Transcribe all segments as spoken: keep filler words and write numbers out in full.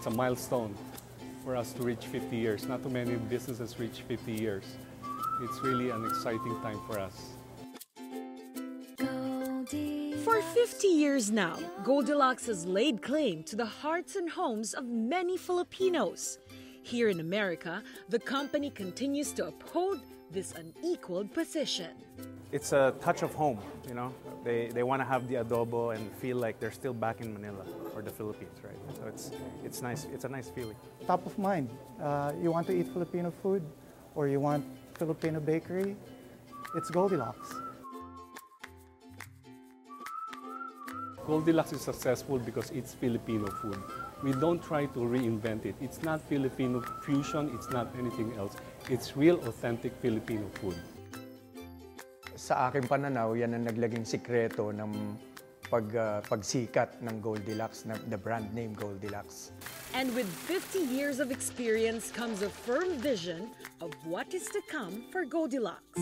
a milestone for us to reach fifty years. Not too many businesses reach fifty years. It's really an exciting time for us. For fifty years now, Goldilocks has laid claim to the hearts and homes of many Filipinos. Here in America, the company continues to uphold this unequaled position. It's a touch of home, you know. They, they want to have the adobo and feel like they're still back in Manila or the Philippines, right? So it's, it's nice, it's a nice feeling. Top of mind. Uh, you want to eat Filipino food or you want Filipino bakery, it's Goldilocks. Goldilocks is successful because it's Filipino food. We don't try to reinvent it. It's not Filipino fusion, it's not anything else. It's real, authentic Filipino food. Sa aking pananaw, yan ang naglaging sikreto ng pag, uh, pagsikat ng Goldilocks, na, the brand name Goldilocks. And with fifty years of experience comes a firm vision of what is to come for Goldilocks.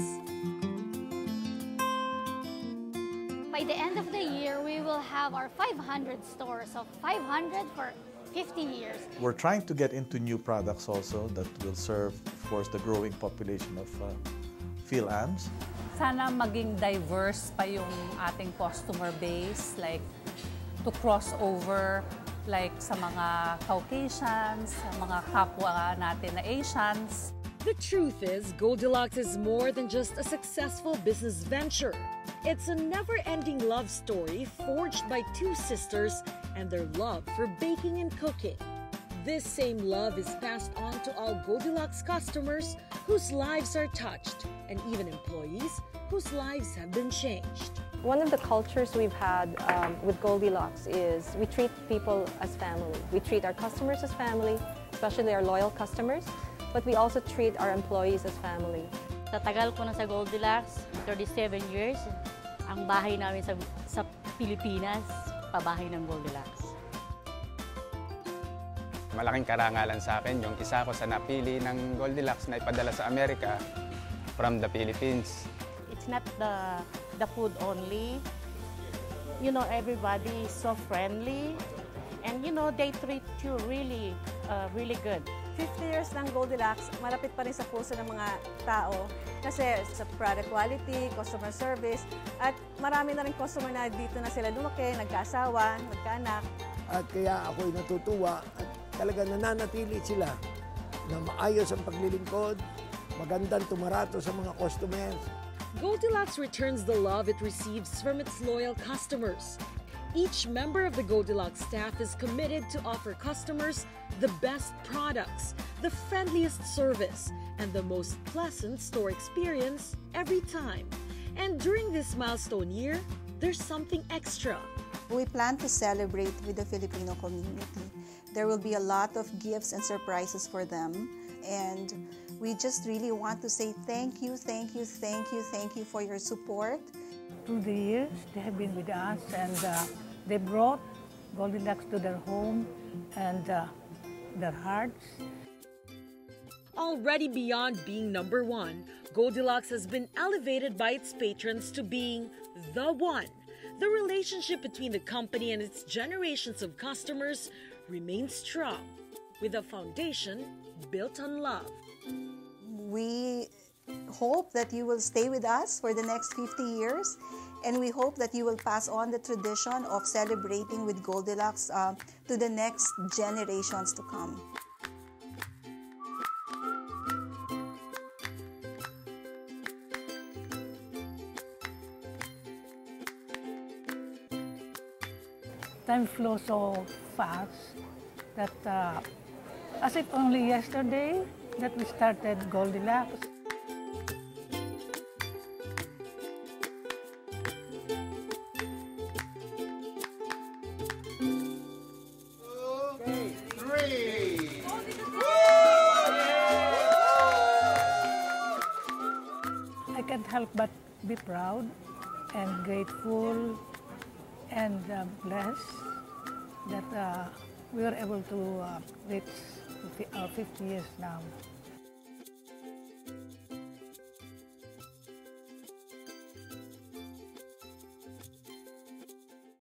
By the end of the year, we will have our five hundred stores, so five hundred for fifty years. We're trying to get into new products also that will serve, of course, the growing population of uh, Phil-Ams. Sana maging diverse pa yung ating customer base, like to cross over like sa mga Caucasians, sa mga kapwa natin na Asians. The truth is, Goldilocks is more than just a successful business venture. It's a never-ending love story forged by two sisters and their love for baking and cooking. This same love is passed on to all Goldilocks customers whose lives are touched, and even employees whose lives have been changed. One of the cultures we've had um, with Goldilocks is we treat people as family. We treat our customers as family, especially our loyal customers, but we also treat our employees as family. Sa tagal ko na sa Goldilocks, thirty-seven years, ang bahay namin sa, sa Pilipinas, pabahay ng Goldilocks. Malaking karangalan sa akin yung isa ko sa napili ng Goldilocks na ipadala sa Amerika from the Philippines. It's not the, the food only. You know, everybody is so friendly. And you know, they treat you really, uh, really good. fifty years ng Goldilocks, malapit pa rin sa puso ng mga tao kasi sa product quality, customer service, at marami na rin customer na dito na sila lumaki, nagkaasawa, nagkaanak. At kaya ako'y natutuwa at talaga nananatili sila na maayos ang paglilingkod, magandang tumarato sa mga customers. Goldilocks returns the love it receives from its loyal customers. Each member of the Goldilocks staff is committed to offer customers the best products, the friendliest service, and the most pleasant store experience every time. And during this milestone year, there's something extra. We plan to celebrate with the Filipino community. There will be a lot of gifts and surprises for them. And we just really want to say thank you, thank you, thank you, thank you for your support. Through the years, they have been with us, and uh, they brought Goldilocks to their home and uh, their hearts. Already beyond being number one, Goldilocks has been elevated by its patrons to being the one. The relationship between the company and its generations of customers remains strong, with a foundation built on love. We hope that you will stay with us for the next fifty years, and we hope that you will pass on the tradition of celebrating with Goldilocks uh, to the next generations to come. Time flows so fast that uh, as if only yesterday that we started Goldilocks. Okay, three. I can't help but be proud and grateful and uh, blessed that uh, we were able to uh, reach our fifty years now.